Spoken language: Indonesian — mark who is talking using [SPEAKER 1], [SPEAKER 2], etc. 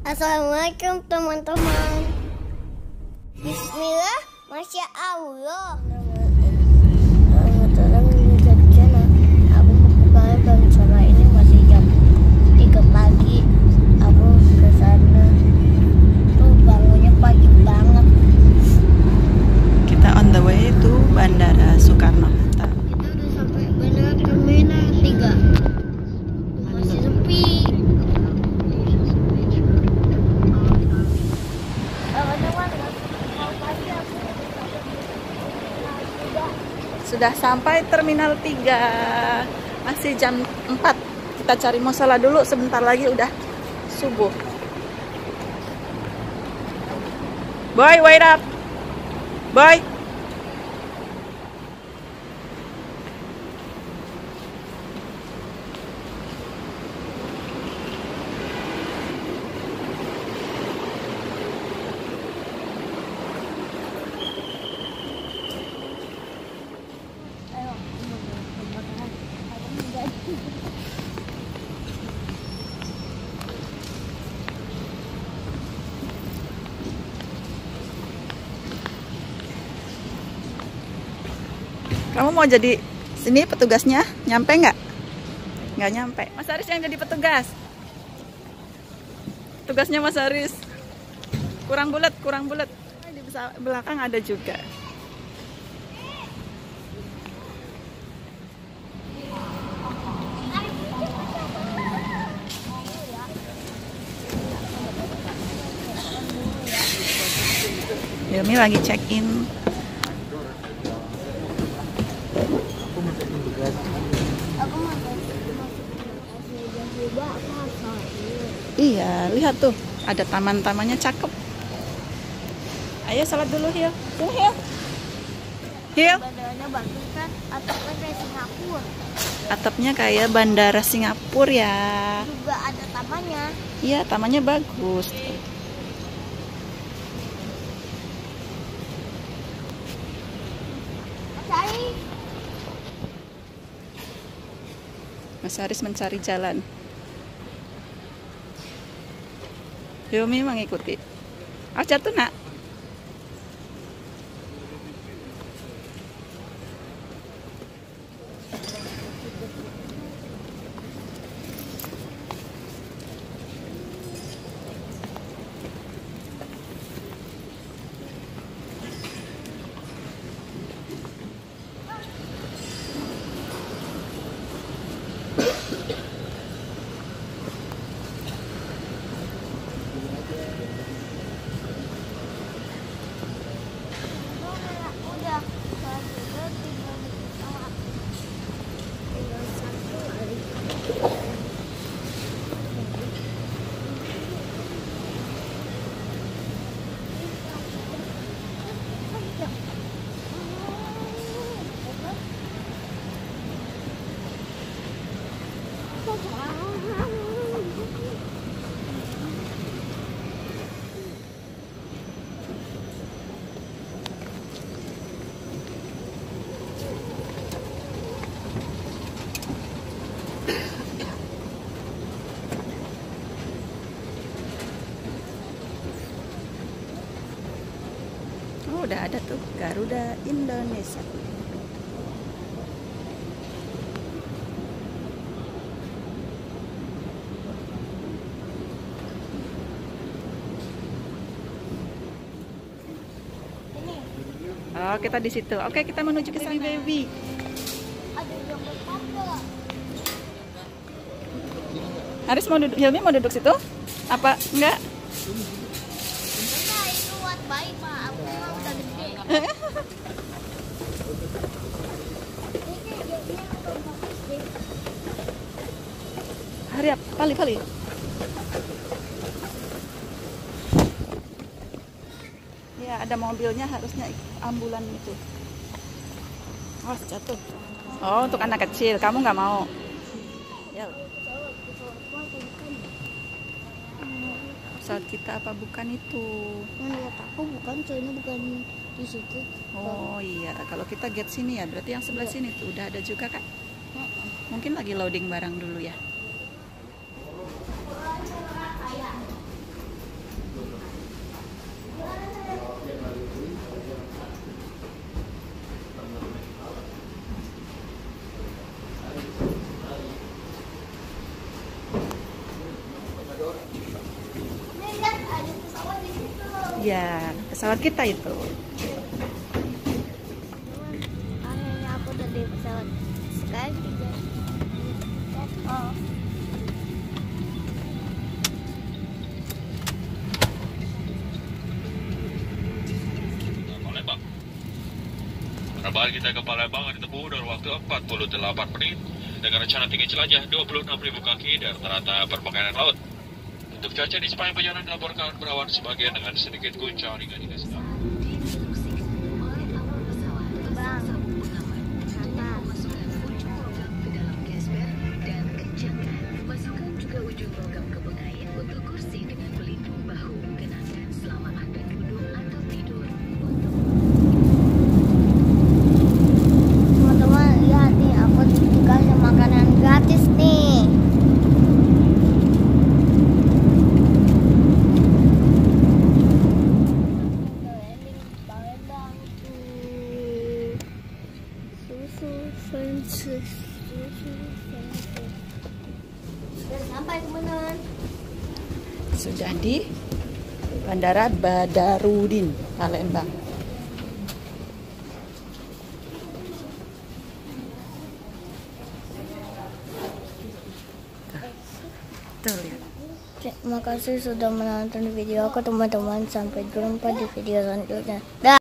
[SPEAKER 1] Assalamualaikum teman-teman. Bismillah, Masya Allah. Kebetulan ini dari sana. Aku mau ke sana ini masih jam 3 pagi. Aku ke sana. Tuh bangunnya pagi banget.
[SPEAKER 2] Kita on the way to Bandara Soekarno-Hatta.
[SPEAKER 1] Kita udah sampai Bandara Terminal 3. Masih sepi.
[SPEAKER 2] Sudah sampai Terminal 3. Masih jam 4. Kita cari musola dulu, sebentar lagi udah subuh. Boy, wait up. Boy. Kamu mau jadi sini petugasnya? Nyampe nggak? Nggak nyampe. Mas Aris yang jadi petugas. Tugasnya Mas Aris. Kurang bulat, kurang bulat. Di belakang ada juga. Yumi lagi check in. Iya, lihat tuh, ada taman-tamannya cakep. Ayo salat dulu, Hil. Sini, Hil. Hil.
[SPEAKER 1] Bandaranya bagus kan? Atapnya kayak Singapura.
[SPEAKER 2] Atapnya kayak bandara Singapura ya.
[SPEAKER 1] Juga ada tamannya.
[SPEAKER 2] Iya, tamannya bagus. Mas Aris mencari jalan. Yumi mengikuti. Jatuh nak. Oh, udah ada tuh Garuda Indonesia. Oh, kita di situ. Oke, kita menuju ke sana, baby.
[SPEAKER 1] Ada yang berpanda.
[SPEAKER 2] Haris mau duduk, Hilmi mau duduk situ? Apa enggak?
[SPEAKER 1] Enggak, itu buat bayi, Pak. Aku mah udah gede.
[SPEAKER 2] Hurry up, Pali. Ya, ada mobilnya, harusnya ambulan itu. Oh, jatuh. Oh, untuk anak kecil. Kamu nggak mau? Ya. Pesawat kita apa bukan itu?
[SPEAKER 1] Lihat aku bukan, soalnya bukan di situ.
[SPEAKER 2] Oh iya, kalau kita get sini ya, berarti yang sebelah sini tuh udah ada juga kan? Mungkin lagi loading barang dulu ya. Ya, pesawat kita itu.
[SPEAKER 1] Akhirnya aku udah di pesawat. Sekarang juga. Oh.
[SPEAKER 3] Palembang. Penerbangan kita ke Palembang ditempuh dalam waktu 48 menit dengan rencana tinggi jelajah 26.000 kaki dan rata-rata permukaan laut. Untuk cuaca di sepanjang perjalanan dilaporkan berawan sebagian dengan sedikit guncang hingga tidak sedang.
[SPEAKER 1] Teman-teman lihat nih, aku dikasih makanan gratis nih. Sudah sampai teman-teman.
[SPEAKER 2] Sudah di Bandara Badarudin, Palembang. Tuh, lihat.
[SPEAKER 1] Terima kasih sudah menonton video aku teman-teman. Sampai jumpa di video selanjutnya. Dah.